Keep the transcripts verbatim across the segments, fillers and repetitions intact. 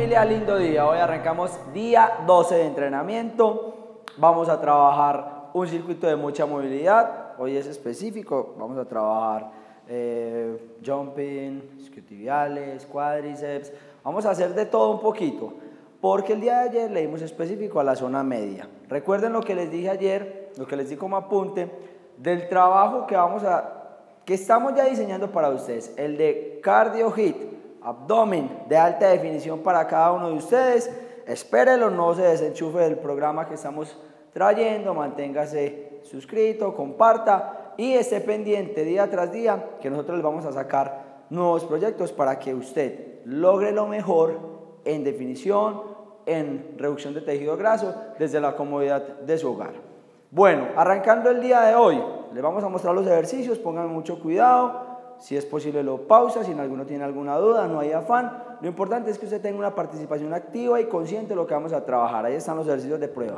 familia, lindo día. Hoy arrancamos día doce de entrenamiento. Vamos a trabajar un circuito de mucha movilidad. Hoy es específico. Vamos a trabajar eh, jumping, isquiotibiales, cuádriceps. Vamos a hacer de todo un poquito, porque el día de ayer le dimos específico a la zona media. Recuerden lo que les dije ayer, lo que les di como apunte, del trabajo que, vamos a, que estamos ya diseñando para ustedes. El de cardio hit, abdomen de alta definición para cada uno de ustedes. Espérelo, no se desenchufe del programa que estamos trayendo, manténgase suscrito, comparta y esté pendiente día tras día que nosotros les vamos a sacar nuevos proyectos para que usted logre lo mejor en definición, en reducción de tejido graso desde la comodidad de su hogar. Bueno, arrancando el día de hoy, les vamos a mostrar los ejercicios, pongan mucho cuidado. Si es posible lo pausa, si en alguno tiene alguna duda, no hay afán. Lo importante es que usted tenga una participación activa y consciente de lo que vamos a trabajar. Ahí están los ejercicios de prueba.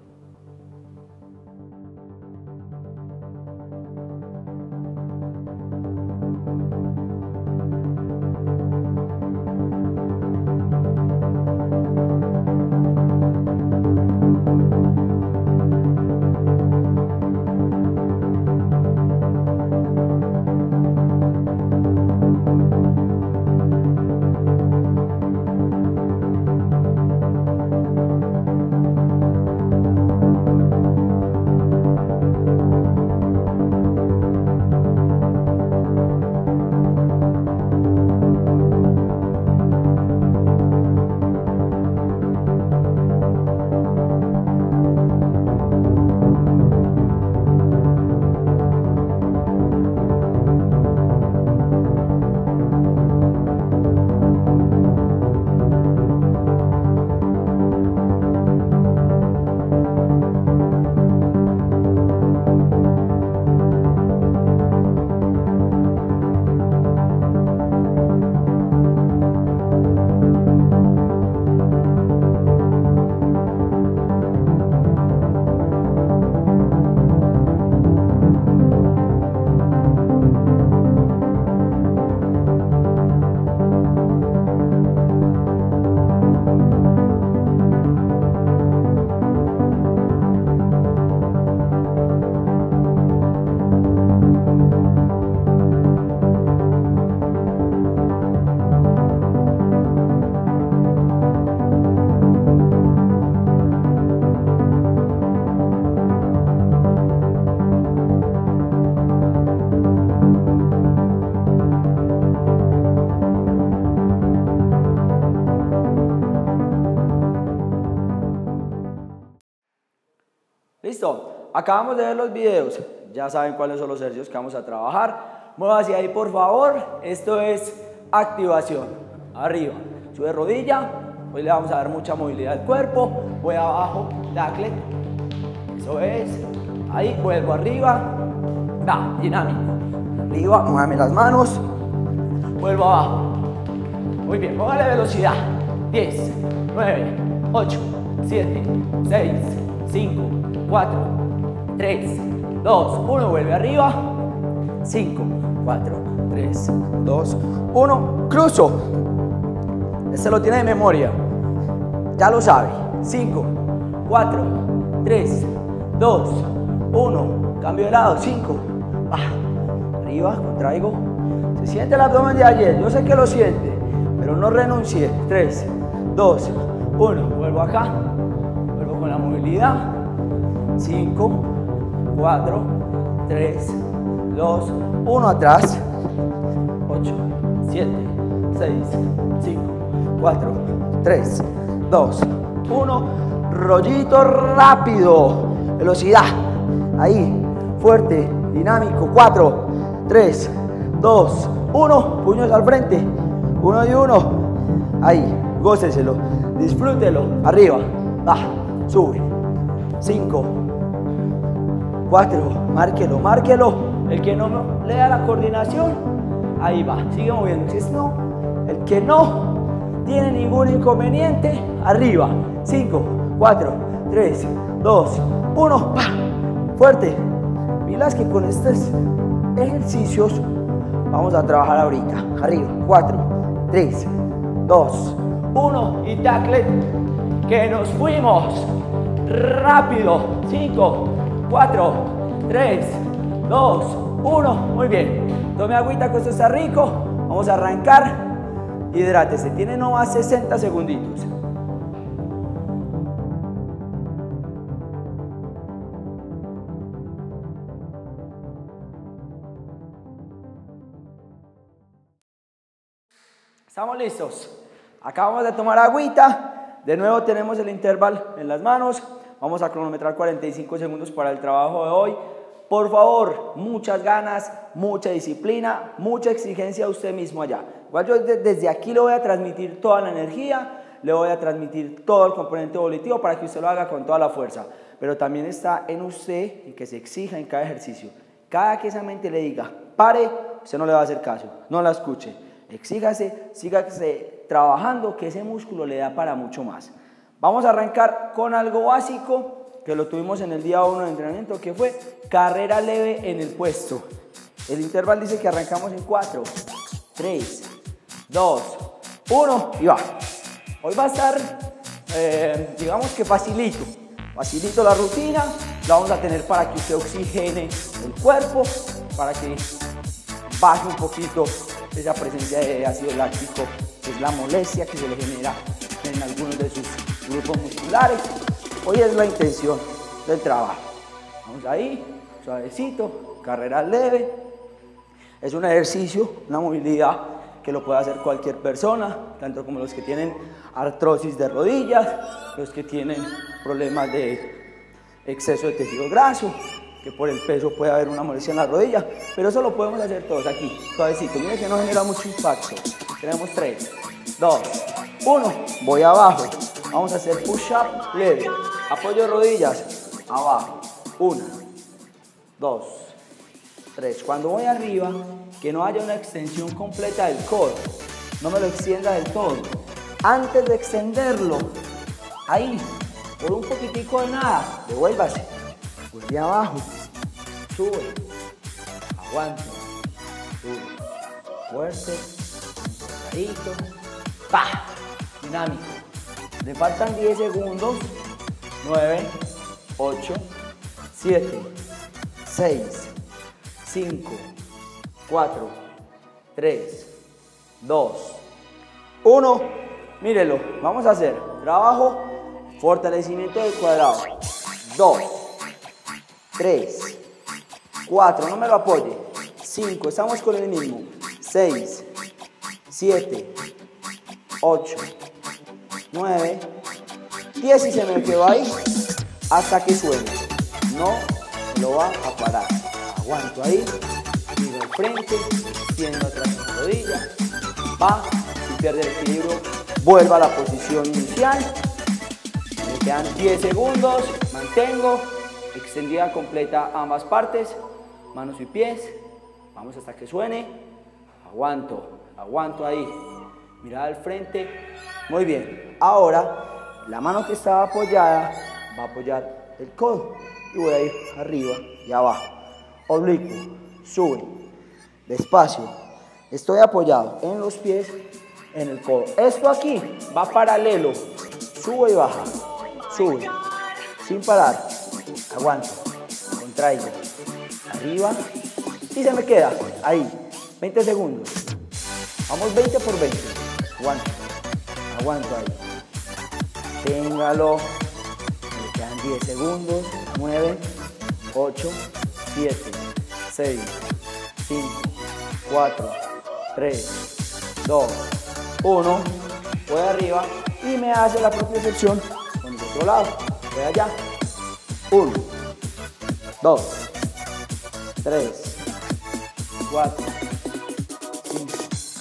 Listo, acabamos de ver los videos, ya saben cuáles son los ejercicios que vamos a trabajar. Mueva hacia ahí por favor, esto es activación, arriba, sube rodilla, hoy le vamos a dar mucha movilidad al cuerpo, voy abajo, tacle, eso es, ahí, vuelvo arriba, va, dinámico, arriba, muévame las manos, vuelvo abajo, muy bien, póngale velocidad, diez, nueve, ocho, siete, seis, cinco, cuatro, tres, dos, uno, vuelve arriba, cinco, cuatro, tres, dos, uno, cruzo, este lo tiene de memoria, ya lo sabe, cinco, cuatro, tres, dos, uno, cambio de lado, cinco, baja, arriba, contraigo, se siente el abdomen de ayer, yo sé que lo siente, pero no renuncie, tres, dos, uno, vuelvo acá, vuelvo con la movilidad, cinco, cuatro, tres, dos, uno, atrás, ocho, siete, seis, cinco, cuatro, tres, dos, uno, rollito rápido, velocidad, ahí, fuerte, dinámico, cuatro, tres, dos, uno, puños al frente, uno y uno, ahí, góceselo, disfrútelo, arriba, baja, sube, cinco, cuatro, márquelo, márquelo, el que no le da la coordinación, ahí va, sigue moviendo, si es no, el que no tiene ningún inconveniente, arriba, cinco, cuatro, tres, dos, uno, pa, fuerte, miras que con estos ejercicios vamos a trabajar ahorita, arriba, cuatro, tres, dos, uno y tackle, que nos fuimos. Rápido. cinco, cuatro, tres, dos, uno. Muy bien. Tome agüita, que esto está rico. Vamos a arrancar. Hidrátese. Tiene nomás sesenta segunditos. ¿Estamos listos? Acabamos de tomar agüita. De nuevo tenemos el intervalo en las manos. Vamos a cronometrar cuarenta y cinco segundos para el trabajo de hoy. Por favor, muchas ganas, mucha disciplina, mucha exigencia a usted mismo allá. Igual yo desde aquí le voy a transmitir toda la energía, le voy a transmitir todo el componente volitivo para que usted lo haga con toda la fuerza. Pero también está en usted y que se exija en cada ejercicio. Cada que esa mente le diga, pare, usted no le va a hacer caso, no la escuche. Exígase, sígase trabajando, que ese músculo le da para mucho más. Vamos a arrancar con algo básico que lo tuvimos en el día uno de entrenamiento, que fue carrera leve en el puesto. El intervalo dice que arrancamos en cuatro, tres, dos, uno y va. Hoy va a estar, eh, digamos que facilito, facilito la rutina. La vamos a tener para que usted oxigene el cuerpo, para que baje un poquito esa presencia de ácido láctico, que es la molestia que se le genera en algunos de sus grupos musculares. Hoy es la intención del trabajo. Vamos ahí, suavecito, carrera leve. Es un ejercicio, una movilidad que lo puede hacer cualquier persona, tanto como los que tienen artrosis de rodillas, los que tienen problemas de exceso de tejido graso, que por el peso puede haber una molestia en la rodilla, pero eso lo podemos hacer todos aquí, suavecito. Miren que no genera mucho impacto. Tenemos tres, dos, uno, voy abajo. Vamos a hacer push-up leve. Apoyo rodillas, abajo. Una, dos, tres. Cuando voy arriba, que no haya una extensión completa del codo. No me lo extienda del todo. Antes de extenderlo, ahí, por un poquitico de nada, devuélvase. Vuelve abajo. Sube. Aguanta. Sube. Fuerte. Pasadito. ¡Pah! Dinámico. Le faltan diez segundos. nueve, ocho, siete, seis, cinco, cuatro, tres, dos, uno. Mírelo. Vamos a hacer trabajo, fortalecimiento del cuadrado. dos, tres, cuatro. No me lo apoye. cinco. Estamos con el mismo. seis, siete, ocho, nueve, diez y se me quedó ahí hasta que suene. No lo va a parar. Aguanto ahí, miro al frente, extiendo atrás la rodilla, va, si pierde el equilibrio, vuelva a la posición inicial. Me quedan diez segundos, mantengo, extendida completa ambas partes, manos y pies, vamos hasta que suene, aguanto, aguanto ahí, mirada al frente, muy bien. Ahora, la mano que estaba apoyada va a apoyar el codo y voy a ir arriba y abajo. Oblicuo, sube, despacio. Estoy apoyado en los pies, en el codo. Esto aquí va paralelo, sube y baja, sube, sin parar. Aguanto, contraigo, arriba y se me queda ahí. veinte segundos. Vamos veinte por veinte. Aguanto, aguanto ahí. Téngalo. Me quedan diez segundos. nueve, ocho, siete, seis, cinco, cuatro, tres, dos, uno. Voy arriba y me hace la propia sección con el otro lado. Voy allá. uno, dos, tres, cuatro, cinco,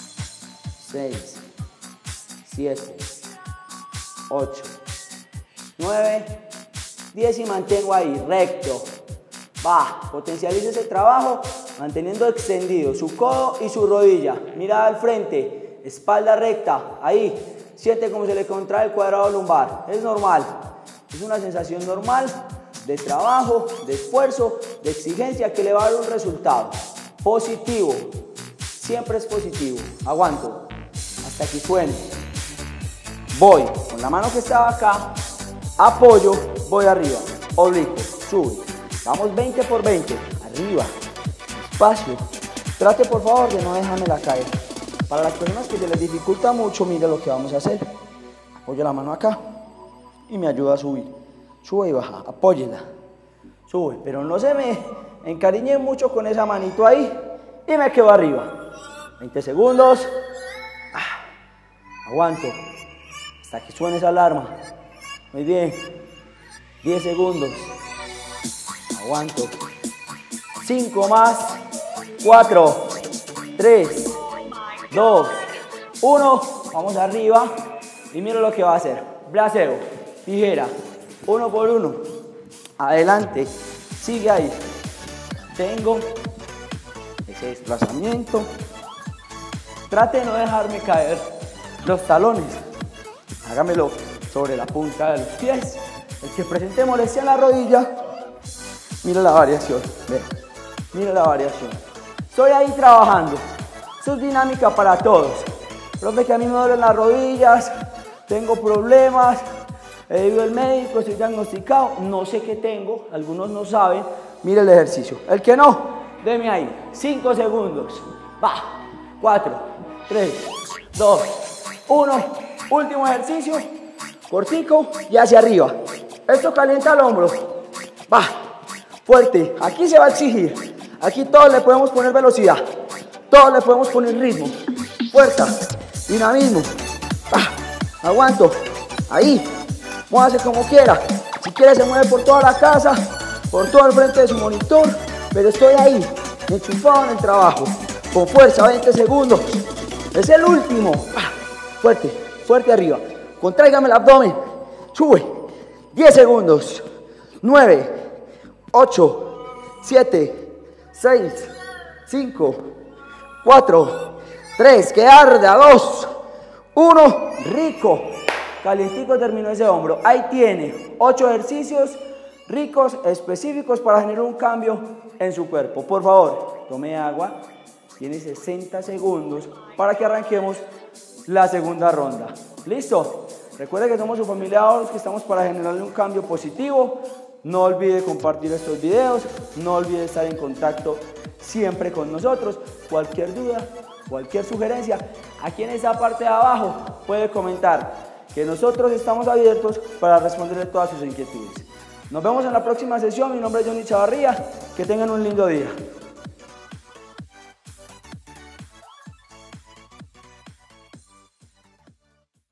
seis, siete, ocho, nueve, diez y mantengo ahí, recto. Va, potencialice ese trabajo manteniendo extendido su codo y su rodilla. Mirada al frente, espalda recta, ahí. Siente cómo se le contrae el cuadrado lumbar. Es normal, es una sensación normal de trabajo, de esfuerzo, de exigencia que le va a dar un resultado positivo. Siempre es positivo. Aguanto hasta que suene. voy con la mano que estaba acá, apoyo, voy arriba, oblicuo, sube. Vamos veinte por veinte, arriba, despacio. Trate por favor de no dejármela caer. Para las personas que se les dificulta mucho, mire lo que vamos a hacer. Apoyo la mano acá y me ayuda a subir. Sube y baja, apóyela. Sube, pero no se me encariñe mucho con esa manito ahí y me quedo arriba. veinte segundos. Ah, aguanto hasta que suene esa alarma. Muy bien. diez segundos. Aguanto. cinco más. cuatro, tres, dos, uno. Vamos arriba. Y mira lo que va a hacer. Braceo, tijera, uno por uno. Adelante. Sigue ahí. Tengo ese desplazamiento. Trate de no dejarme caer los talones. Hágamelo sobre la punta de los pies. El que presente molestia en la rodilla, mira la variación. Ve, mira la variación. Estoy ahí trabajando. Eso es dinámica para todos. Profe, que a mí me duelen las rodillas, tengo problemas, he ido al médico, estoy diagnosticado, no sé qué tengo, algunos no saben. Mire el ejercicio. El que no, deme ahí. cinco segundos. Va. cuatro, tres, dos, uno. Último ejercicio. Cortico y hacia arriba. Esto calienta el hombro. Va. Fuerte. Aquí se va a exigir. Aquí todos le podemos poner velocidad. Todos le podemos poner ritmo. Fuerza. Dinamismo. Va. Aguanto. Ahí. Muévase como quiera. Si quiere se mueve por toda la casa, por todo el frente de su monitor. Pero estoy ahí. Enchufado en el trabajo. Con fuerza. veinte segundos. Es el último. Va. Fuerte. Fuerte arriba. Contráigame el abdomen. Sube. diez segundos. nueve, ocho, siete, seis, cinco, cuatro, tres, que arda, dos, uno. Rico. Calientico terminó ese hombro. Ahí tiene ocho ejercicios ricos, específicos para generar un cambio en su cuerpo. Por favor, tome agua. Tiene sesenta segundos para que arranquemos la segunda ronda. ¿Listo? Recuerde que somos su familia ahora, que estamos para generarle un cambio positivo. No olvide compartir estos videos, no olvide estar en contacto siempre con nosotros. Cualquier duda, cualquier sugerencia, aquí en esa parte de abajo puede comentar, que nosotros estamos abiertos para responderle todas sus inquietudes. Nos vemos en la próxima sesión. Mi nombre es Johnny Chavarría. Que tengan un lindo día.